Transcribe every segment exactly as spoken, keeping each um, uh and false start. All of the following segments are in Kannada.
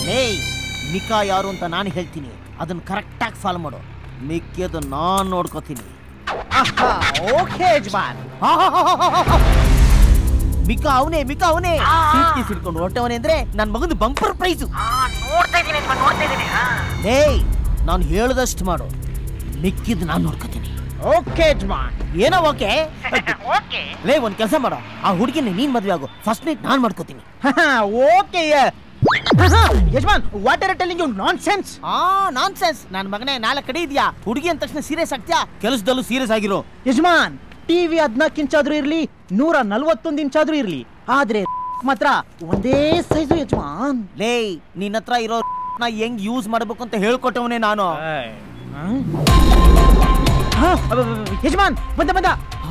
ಏಯ್ ಮಿಕಾ ಯಾರು ಅಂತ ನಾನು ಹೇಳ್ತೀನಿ, ಅದನ್ನ ಕರೆಕ್ಟಾಗಿ ಫಾಲೋ ಮಾಡು. ಮಿಕ್ಕಿದ್ದು ನಾನು ನೋಡ್ಕೋತೀನಿ. ಓಕೆ ಯಜಮಾನ್. ಮಿಕಾ ಅವನೇ ಮಿಕಾ ಅವನೇ ಸೀಟ್ಗೆ ಸಿಡ್ಕೊಂಡು ಹೊರಟವನೇ ಅಂದ್ರೆ ನನ್ನ ಮಗಂದು ಬಂಪರ್ ಪ್ರೈಸ್. ಏಯ್ ನಾನು ಹೇಳದಷ್ಟು ಮಾಡು, ಮಿಕ್ಕಿದ್ದು ನಾನು ನೋಡ್ಕೋತೀನಿ. ಓಕೆ ಯಜಮಾನ್. ಏನೋ ಓಕೆ ಲೇ ಒಂದ್ ಕೆಲಸ ಮಾಡೋ, ಆ ಹುಡುಗಿನ ನೀನ್ ಮದ್ವೆ ಆಗು, ಫಸ್ಟ್ ನೈಟ್ ನಾನ್ ಮಾಡ್ಕೋತೀನಿ. ಓಕೆ ಯಜಮಾನ್, what are telling you nonsense? ಆ ನಾನ್ಸೆನ್ಸ್ ನನ್ನ ಮಗನೇ. ನಾಲ್ಕು ಕಡೆ ಇದೆಯಾ, ಹುಡುಗಿ ಅಂದ ತಕ್ಷಣ ಸೀರಿಯಸ್ ಆಗ್ತೀಯಾ? ಕೆಲಸದಲ್ಲೂ ಸೀರಿಯಸ್ ಆಗಿರೋ. ಯಜಮಾನ್, ಟಿವಿ ಹದಿನಾಲ್ಕು ಇಂಚಾದ್ರೂ ಇರ್ಲಿ, ನೂರ ನಲ್ವತ್ತೊಂದು ಇಂಚಾದ್ರೂ ಇರ್ಲಿ, ಆದ್ರೆ ಮಾತ್ರ ಒಂದೇ ಸೈಜು ಯಜಮಾನ್. ಲೇ ನಿನ್ನ ಹತ್ರ ಇರೋ ನಾ ಹೆಂಗ್ ಯೂಸ್ ಮಾಡ್ಬೇಕು ಅಂತ ಹೇಳ್ಕೊಟ್ಟವನೇ ನಾನು. ಯಜಮಾನ್ ಬಂದ ಬಂದ.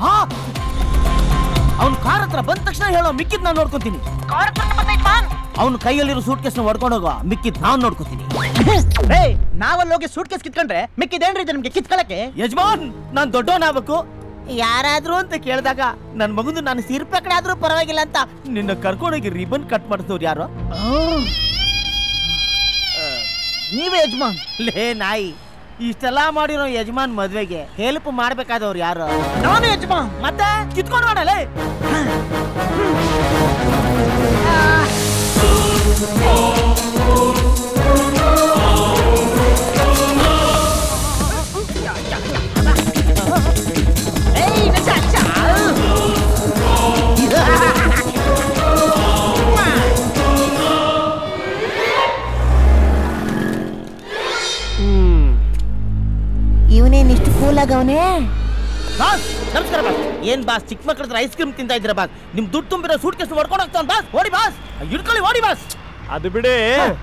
ಅವ್ನ ಕಾರ್ ಹತ್ರ ಬಂದ ತಕ್ಷಣ ಹೇಳೋ, ಮಿಕ್ಕಿದ್ ನಾನ್ ನೋಡ್ಕೊತೀನಿ. ಅವ್ನ ಕೈಯಲ್ಲಿರೋ ಸೂಟ್ ಕೇಸ್ ನ ಹೊಡ್ಕೊಂಡು ಹೋಗೋ, ಮಿಕ್ಕಿದ್ ನಾನ್ ನೋಡ್ಕೊತೀನಿ. ನಾವಲ್ಲಿ ಹೋಗಿ ಸೂಟ್ ಕೇಸ್ ಕಿತ್ಕೊಂಡ್ರೆ ಮಿಕ್ಕಿದೇನ್ರಿ ನಿಮ್ಗೆ ಕಿತ್ಕೊಳಕ್ಕೆ? ಯಜಮಾನ್ ನಾನ್ ದೊಡ್ಡವನಾಗಬೇಕು, ಯಾರಾದ್ರೂ ಅಂತ ಕೇಳಿದಾಗ ನನ್ ಮಗಂದು ನಾನು ಸಿರ್ಪ ಕಡೆ ಆದ್ರೂ ಪರವಾಗಿಲ್ಲ ಅಂತ ನಿನ್ನ ಕರ್ಕೊಂಡೋಗಿ ರಿಬನ್ ಕಟ್ ಮಾಡಿದವ್ರು ಯಾರು? ನೀವೇ ಯಜಮಾನ್. ಲೇ ನಾಯಿ, ಇಷ್ಟೆಲ್ಲ ಮಾಡಿರೋ ಯಜಮಾನ್ ಮದ್ವೆಗೆ ಹೆಲ್ಪ್ ಮಾಡ್ಬೇಕಾದವ್ರು ಯಾರು? ನಾನು ಯಜಮಾನ್. ಮತ್ತೆ ಕಿತ್ಕೊಂಡು ಮಾಡಲೇ. ಇವನೇನ್ ಇಷ್ಟು ಕೂಲ್ ಆಗವನೇ? ಬಾಸ್ ನಮಸ್ಕಾರ ಬಾಸ್. ಏನ್ ಬಾಸ್ ಚಿಕ್ಕ ಮಕ್ಕಳ ಹತ್ರ ಐಸ್ ಕ್ರೀಮ್ ತಿಂತಾ ಇದ್ದೀರಾ ಬಾಸ್? ನಿಮ್ ದುಡ್ಡು ತುಂಬಿರೋ ಸೂಟ್ ಕೇಸ್ ಹೊಡ್ಕೊಂಡು ಹೋಗ್ತಾವ ಬಾಸ್. ಓಡಿ ಬಾಸ್, ಹಿಡ್ಕೊಳ್ಳಿ ಓಡಿ ಬಾಸ್. ಅದು ಬಿಡಿ,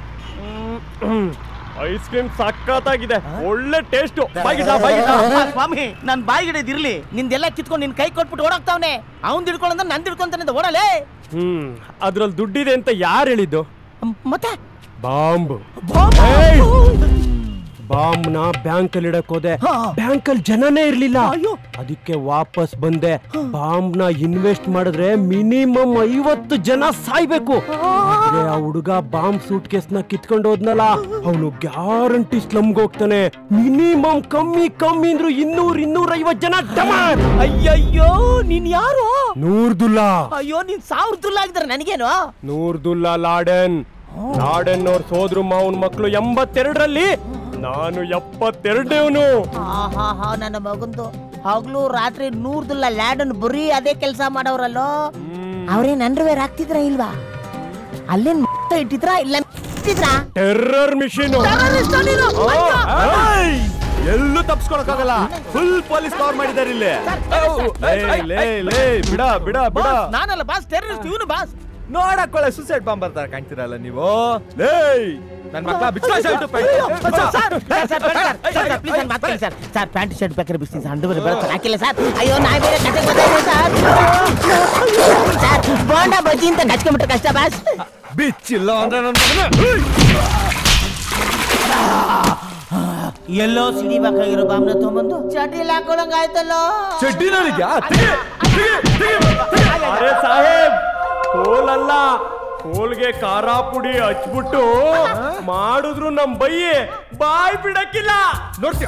ಐಸ್ ಕ್ರೀಮ್ ಸಕ್ಕತ್ತಾಗಿದೆ, ಒಳ್ಳೆ ಟೇಸ್ಟ್. ಸ್ವಾಮಿ ನನ್ ಬಾಯಿಗಿಡದಿರ್ಲಿ, ನಿಂದೆಲ್ಲ ಕಿತ್ಕೊಂಡು ನಿನ್ ಕೈ ಕೊಟ್ಬಿಟ್ಟು ಓಡಾಗ್ತಾವನೆ. ಅವ್ನ್ ಹಿಡ್ಕೊಳ್ಳಂದ್ರೆ ನಂದು ಹಿಡ್ಕೊಂತಾನೆ ಓಡಲೇ. ಹ್ಮ್ ಅದ್ರಲ್ಲಿ ದುಡ್ಡಿದೆ ಅಂತ ಯಾರು ಹೇಳಿದ್ದು? ಮತ್ತೆ ಬಾಂಬ್ ಬಾಂಬ್ ನ ಬ್ಯಾಂಕ್ ಅಲ್ಲಿ ಇಡಕ್ ಹೋದೆ, ಬ್ಯಾಂಕ್ ಅಲ್ಲಿ ಜನನೇ ಇರ್ಲಿಲ್ಲ. ಅದಕ್ಕೆ ವಾಪಸ್ ಬಂದೆ. ಬಾಂಬ್ ನ ಇನ್ವೆಸ್ಟ್ ಮಾಡಿದ್ರೆ ಮಿನಿಮಮ್ ಐವತ್ತು ಜನ ಸಾಯ್ಬೇಕು. ಆದ್ರೆ ಆ ಹುಡುಗ ಬಾಂಬ್ ಸೂಟ್ ಕೇಸ್ ನ ಕಿತ್ಕೊಂಡು ಹೋದ್ನಲ್ಲ, ಅವನು ಗ್ಯಾರಂಟಿ ಸ್ಲಮ್ಗೆ ಹೋಗ್ತಾನೆ. ಮಿನಿಮಮ್ ಕಮ್ಮಿ ಕಮ್ಮಿ ಅಂದ್ರು ಇನ್ನೂರ್ ಇನ್ನೂರ ಐವತ್ ಜನ ಡಮಾರ್. ಅಯ್ಯಯ್ಯೋ ನೀನ್ ಯಾರು? ನೂರ್ದುಲ್ಲಾ. ಅಯ್ಯೋ ನೀನ್ ಸಾವಿರದುಲ್ಲಾ ಆಗಿದ್ರೆ ನನಗೇನು? ನೂರ್ದುಲ್ಲಾ ಲಾಡೆನ್. ಲಾಡೆನ್ ಅವ್ರ ಸೋದ್ರು ಮಾವನ್ ಮಕ್ಕಳು ಎಂಬತ್ತೆರಡರಲ್ಲಿ, ನಾನು ಎಪ್ಪತ್ತೆರಡನೇವನು. ನನ್ನ ಮಗಂದು ಹಗ್ಲು ರಾತ್ರಿ ನೂರ್ದುಲ್ಲಾ ಲ್ಯಾಡನ್ ಬರೀ ಅದೇ ಕೆಲಸ ಮಾಡವ್ರಲ್ಲೋ. ಅವ್ರೇನ್ ಅಂಡರ್ವೇರ್ ಆಗ್ತಿದ್ರ ಇಲ್ವಾ? ಅಲ್ಲೇನ್ ಇಟ್ಟಿದ್ರ ಇಲ್ಲ ಟೆರ್ರರ್ ಮಿಷನ್. ಎಲ್ಲೂ ತಪ್ಸ್ಕೊಳಕ್ಕಾಗಲ್ಲ, ಫುಲ್ ಪೊಲೀಸ್ ಕವರ್ ಮಾಡಿದ್ದಾರೆ ಇಲ್ಲಿ. ಬಿಡ ಬಿಡ ಬಿಡ. ನಾನಲ್ಲ ಬಾಸ್, ಟೆರರಿಸ್ಟ್ ಇವನು ಬಾಸ್. ನೋಡಕ್ಕೊಳ್ಳೆ ಸೂಸೈಡ್ ಬಾಂಬ್ ಬರ್ತಾರೆ ಕಾಣ್ತಿರಲ್ಲ ನೀವು. ನನ್ನ ಮಕ್ಕಳ ಸರ್ ಪ್ಯಾಂಟ್ ಶರ್ಟ್ ಬೇಕಾದ್ರೆ ಬಿಸ್ತೀನಿ ಸರ್, ಅಂಡರ್ವೇರ್ ಬರುತ್ತೆ ಹಾಕಿಲ್ಲ ಸರ್. ಅಯ್ಯೋ ನಾ ಬೇರೆ ಕತೆ ಗೊತ್ತಾಯ್ತು ಸರ್. ಸರ್ ಬೋಂಡಾ ಬಜ್ಜಿ ಅಂತ ನಚ್ಕೊಂಡ್ಬಿಟ್ರೆ ಕಷ್ಟ ಬಾಸ್. ಬಿಚ್ಚಿಲ್ಲ ಅಂದ್ರೆ ನನ್ನ ಎಲ್ಲೋ ಸಿಡಿಬೇಕಾಗಿರೋ ಬಾಂಬ್ನ ತಗೊಂಬಂದು ಚಡ್ಡಿಲಿ ಹಾಕೊಳಂಗ ಆಯ್ತಲ್ಲೋ. ಚಡ್ಡಿನಲ್ಲಿಗೆ ಸಾಹೇಬ್ ಕೋಲಲ್ಲ, ಕೋಲ್ಗೆ ಖಾರ ಪುಡಿ ಹಚ್ಬಿಟ್ಟು ಮಾಡಿದ್ರು ನಮ್ ಬೈಯಿ ಬಾಯ್ ಬಿಡಕ್ಕಿಲ್ಲ. ನೋಡ್ತೀಯ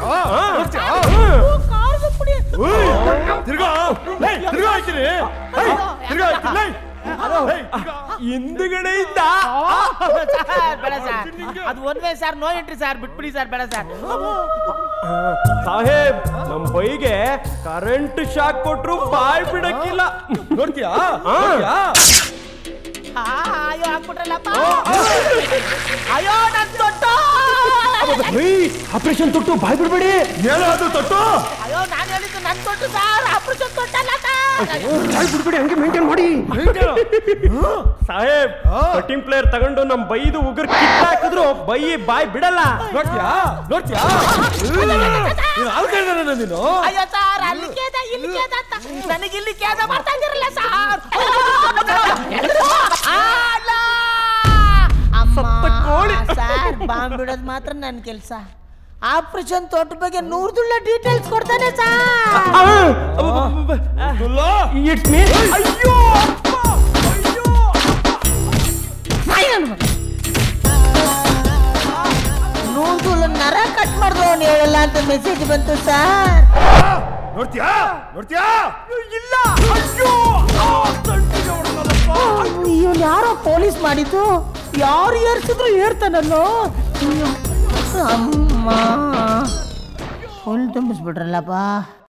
ತಿರ್ಗಾ ತಿರ್ಗಾ ಹಾಕ್ತೀನಿ, ತಿರ್ಗಾ ಹಾಕ್ತೀನಿ. ಹಿಂದುಗಡೆ ಇದ್ದ ಬೇಡ ಸರ್, ಅದು one way sir, no entry sir, ಬಿಟ್ಬಿಡಿ ಸರ್, ಬೇಡ ಸರ್. ಸಾಹೇಬ್ ನಮ್ ಬೈಗೆ ಕರೆಂಟ್ ಶಾಕ್ ಕೊಟ್ರು ಬಾಯ್ ಬಿಡಕ್ಕಿಲ್ಲ. ನೋಡ್ತೀಯಾ? ಅಯ್ಯೋ ಹಾಕ್ಬಿಟ್ರಲ್ಲಪ್ಪ. ಅಯ್ಯೋ ನನ್ ತೊಟ್ಟು. ಆಪರೇಷನ್ ತೊಟ್ಟು ಬಾಯ್ ಬಿಡ್ಬೇಡಿ. ಅದು ತೊಟ್ಟು. ಅಯ್ಯೋ ನಾನು ಹೇಳಿದ್ದು ನನ್ ತೊಟ್ಟು ಸರ್, ಆಪರೇಷನ್ ತೊಟ್ಟಲ್ಲ ಸರ್. ಬಾಯ್ ಬಿಡ್ಬೇಡಿ, ಹಂಗೆ ಮೇಂಟೈನ್ ಮಾಡಿ. ಸಾಹೇಬ್ ಕಟಿಂಗ್ ಪ್ಲೇಯರ್ ತಗೊಂಡು ನಮ್ ಬೈದು ಉಗುರ್ ಕಿತ್ತ ಹಾಕಿದ್ರು ಬೈ ಬಾಯ್ ಬಿಡಲ್ಲ. ನೋಡ್ತೀಯಾ ನೋಡ್ತೀಯಾ ನೀನು? ಅಯ್ಯೋ ಸರ್ ಅಲ್ಲಿ ಕೇದ ಇಲ್ಲಿ ಕೇದ ಅಂತ ನನಗೆ ಇಲ್ಲಿ ಕೇದ ಮಾಡ್ತಾ ಇದ್ದೀರಲ್ಲ ಸರ್. ಸರ್ ಬಾಂಬ್ ಬಿಡೋದು ಮಾತ್ರ ನನ್ನ ಕೆಲಸ. ಆಪರೇಷನ್ ತೋಟ ಬಗ್ಗೆ ನೂರ್ದುಳ್ಳ ಡೀಟೇಲ್ಸ್ ಕೊಡ್ತಾನೆ ಸರ್. It's me. ಅಯ್ಯೋ ಅಯ್ಯೋ ನರ ಕಟ್ ಮಾಡಿದ್ರು ಅವ್ನು ಹೇಳಲ್ಲ ಅಂತ ಮೆಸೇಜ್ ಬಂತು ಸರ್. ನೋಡ್ತೀಯಾ ನೋಡ್ತೀಯಾ ಇಲ್ಲ ಇವನು ಯಾರೋ ಪೊಲೀಸ್ ಮಾಡಿದ್ದು, ಯಾರು ಏರ್ಸಿದ್ರು ಏರ್ತಾನಲ್ಲೋ. ಅಮ್ಮ ಫುಲ್ ತುಂಬಿಸ್ಬಿಟ್ರಲ್ಲಪ್ಪ.